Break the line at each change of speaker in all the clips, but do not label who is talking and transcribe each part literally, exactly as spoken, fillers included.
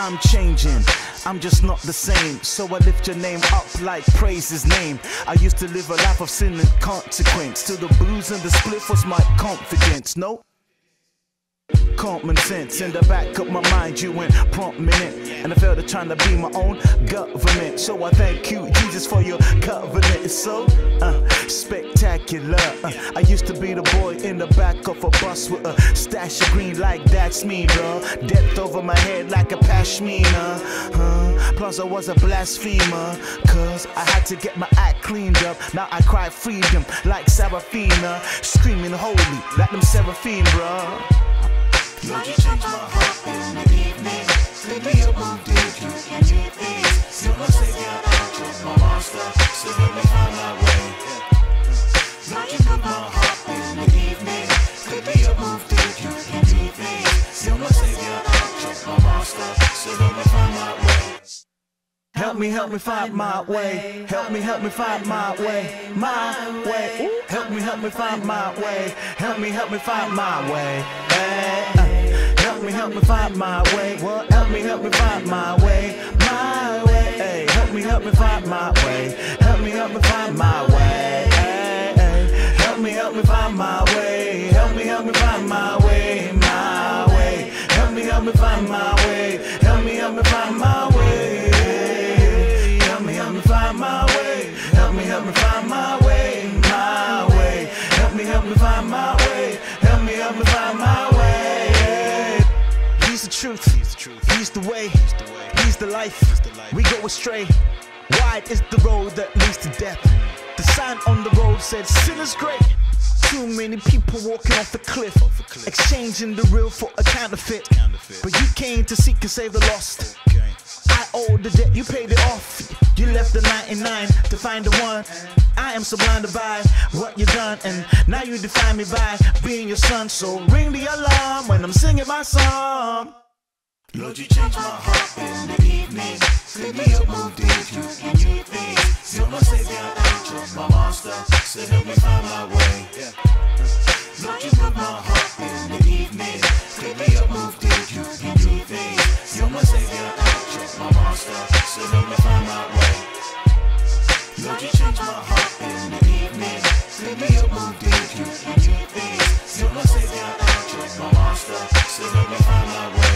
I'm changing, I'm just not the same. So I lift your name up like praise his name. I used to live a life of sin and consequence, till the booze and the spliff was my confidence. No common sense in the back of my mind, you went prominent, and I felt it trying to be my own government. So I thank you, Jesus, for your covenant. It's so uh, spectacular. uh, I used to be the boy in the back of a bus with a stash of green, like that's me, bro. Depth over my head like a pashmina. uh, Plus I was a blasphemer, cause I had to get my act cleaned up. Now I cry freedom like Seraphina, screaming holy like them seraphim, bro.
Lord, you changed my heart in the evening. Clean me up, who did you and you things. You're my savior, you're my monster, so let me find my way. Lord, you put my heart in the evening. Clean me up, who did you and you things. You're my savior, you're my monster, so let me find my way.
Help me, help me find my way. Help me, help me find my way. My way. Ooh. Help me, help me find my way. Help me, help me find my way. Hey, uh. Help me, help me find my way. What? Help me, help me find my way. My way. Hey, help me, help me find my way. Help me, help me find my way. Hey, hey. Help me, help me find my way. Help me, help me find my way. My way. Help me, help me find my way. Help me, help me find my way. Help me, help me find my way. Help me, help me find my way. My way. Help me, help me find my way. Help me, help me find my way. He's the truth. He's the truth. He's the way. He's the way. He's the life. He's the life. We go astray. Wide is the road that leads to death. The sign on the road said sin is great. Too many people walking off the cliff, off the cliff. Exchanging the real for a counterfeit. counterfeit. But you came to seek and save the lost. Okay. I owe the debt, you paid it off. You left the ninety-nine to find the one. I am so blinded by what you done, and now you define me by being your son. So ring the alarm when I'm singing my song.
Lord, you changed my heart in the evening. Clean me up, who did you and you things. You're my savior, you're my monster, so help me find my way. Lord, you put my heart in the evening. Clean me up, who did you and you things. You're my savior, you're my monster, so help me find my way. Lord, you changed my heart in the evening. Clean me up, who did you and you things. You're my savior, you're my monster, so help me find my way.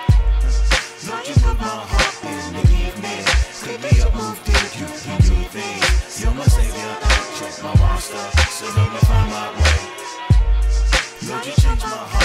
Lord, you put my heart in the evening. Clean me up, who did you and you things. You're my savior, you're my monster, so help me find my way. Lord, you changed my heart.